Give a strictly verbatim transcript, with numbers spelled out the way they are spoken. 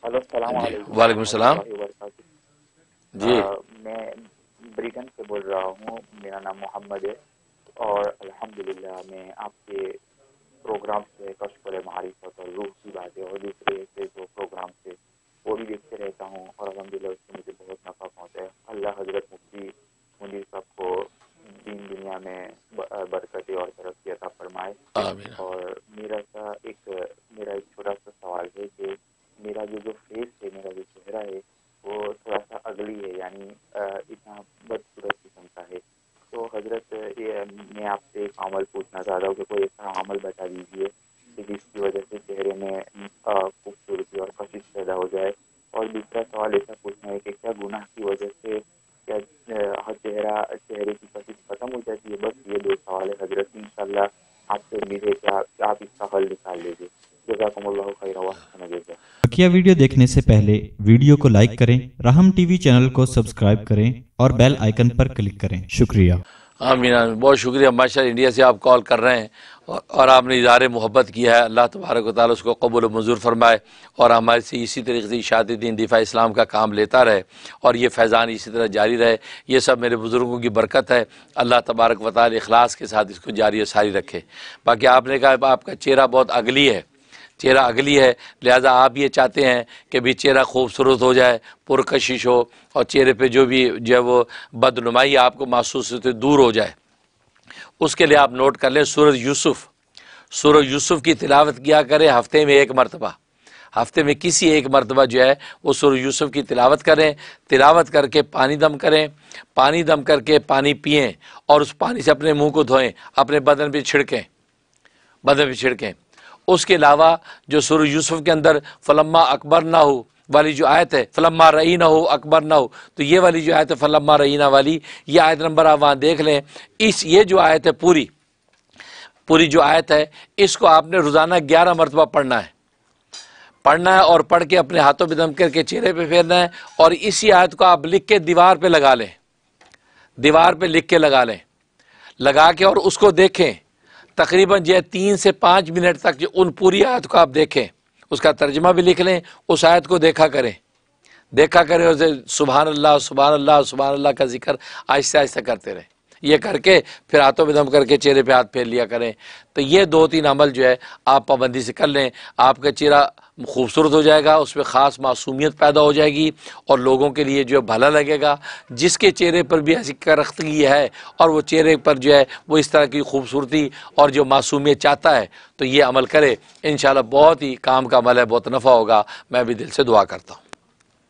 Hello, अस्सलाम वालेकुम वालेकुम सलाम। रहमतुल्लाहि व बरकातुहू। जी। अ, मैं ब्रिटेन से बोल रहा हूँ। मेरा नाम मोहम्मद है और अल्हम्दुलिल्लाह मैं आपके प्रोग्राम से कश्फ मारिफत और रूह की बातें और दूसरे ऐसे जो प्रोग्राम थे वो भी देखते रहता हूँ और अल्हम्दुलिल्लाह उससे मुझे बहुत नफ़ा पहुँचा है। अल्लाह हज़रत मुफ्ती मुनीर साहब को दीन दुनिया में ब- बरकतें और तरक्की अता फरमाए। आमीन। और मेरा सा एक मेरा एक छोटा सा सवाल है कि मेरा जो जो फेस है, मेरा जो चेहरा है वो थोड़ा सा अगली है, यानी अ, इतना बदसूरत किस्म का है। तो हजरत ये मैं आपसे एक अमल पूछना चाहता हूँ कि कोई ऐसा अमल बता दीजिए कि जिसकी वजह से चेहरे में अ, खूबसूरती और कशिश पैदा हो जाए। और दूसरा सवाल ऐसा पूछना है कि क्या गुनाह की वजह से क्या अ, हर चेहरा चेहरे की कशिश खत्म हो जाती है। बस ये दो सवाल है हजरत, इंशाल्लाह आपसे उम्मीद है कि आप, आप इसका हल निकाल लेंगे। जज़ाकुमुल्लाहु खैरन व अहसन जज़ा। बकिया वीडियो देखने से पहले वीडियो को लाइक करें, राहम टीवी चैनल को सब्सक्राइब करें और बेल आइकन पर क्लिक करें। शुक्रिया। आमीन आमीन। बहुत शुक्रिया माशाअल्लाह, इंडिया से आप कॉल कर रहे हैं और, और आपने इज़हार मोहब्बत किया है। अल्लाह तबारक व तआला उसको कबूल मंजूर फरमाए और हमारे से इसी तरीके से इशाअत दीन दिफा इस्लाम का काम लेता रहे और ये फैज़ान इसी तरह जारी रहे। ये सब मेरे बुज़ुर्गों की बरकत है। अल्लाह तबारक व तआला इखलास के साथ इसको जारी और सारी रखे। बाकी आपने कहा आपका चेहरा बहुत अगली है, चेहरा अगली है, लिहाजा आप ये चाहते हैं कि भी चेहरा खूबसूरत हो जाए, पुरकशिश हो और चेहरे पे जो भी जो है वो बदनुमाई आपको महसूस होती दूर हो जाए। उसके लिए आप नोट कर लें सूरज यूसुफ, सूरज यूसुफ की तिलावत किया करें हफ्ते में एक मरतबा, हफ्ते में किसी एक मरतबा जो है वो सूरज यूसुफ की तिलावत करें। तिलावत करके पानी दम करें, पानी दम करके पानी पिएं और उस पानी से अपने मुंह को धोएं, अपने बदन पे छिड़कें, बदन पे छिड़कें। उसके अलावा जो सूरह यूसुफ के अंदर फलम्मा अकबर ना हो वाली जो आयत है, फलम्मा रही ना हो अकबर ना हो, तो ये वाली जो आयत है फलम्मा रही ना वाली, ये आयत नंबर आप वहाँ देख लें। इस ये जो आयत है पूरी पूरी जो आयत है इसको आपने रोज़ाना ग्यारह मरतबा पढ़ना है, पढ़ना है और पढ़ के अपने हाथों में दम करके चेहरे पे फेरना है और इसी आयत को आप लिख के दीवार पे लगा लें, दीवार पे लिख के लगा लें, लगा के और उसको देखें तकरीबन जो है तीन से पाँच मिनट तक। जो उन पूरी आयत को आप देखें, उसका तर्जमा भी लिख लें, उस आयत को देखा करें, देखा करें और सुभान अल्लाह सुभान अल्लाह सुभान अल्लाह का जिक्र आहिस्ता आहिस्ता करते रहें। ये करके फिर हाथों में दम करके चेहरे पे हाथ फेर लिया करें। तो ये दो तीन अमल जो है आप पाबंदी से कर लें, आपका चेहरा खूबसूरत हो जाएगा, उसमें ख़ास मासूमियत पैदा हो जाएगी और लोगों के लिए जो है भला लगेगा। जिसके चेहरे पर भी ऐसी करख्तगी है और वो चेहरे पर जो है वो इस तरह की खूबसूरती और जो मासूमियत चाहता है तो ये अमल करे, इंशाल्लाह बहुत ही काम का अमल है, बहुत नफ़ा होगा। मैं भी दिल से दुआ करता हूँ।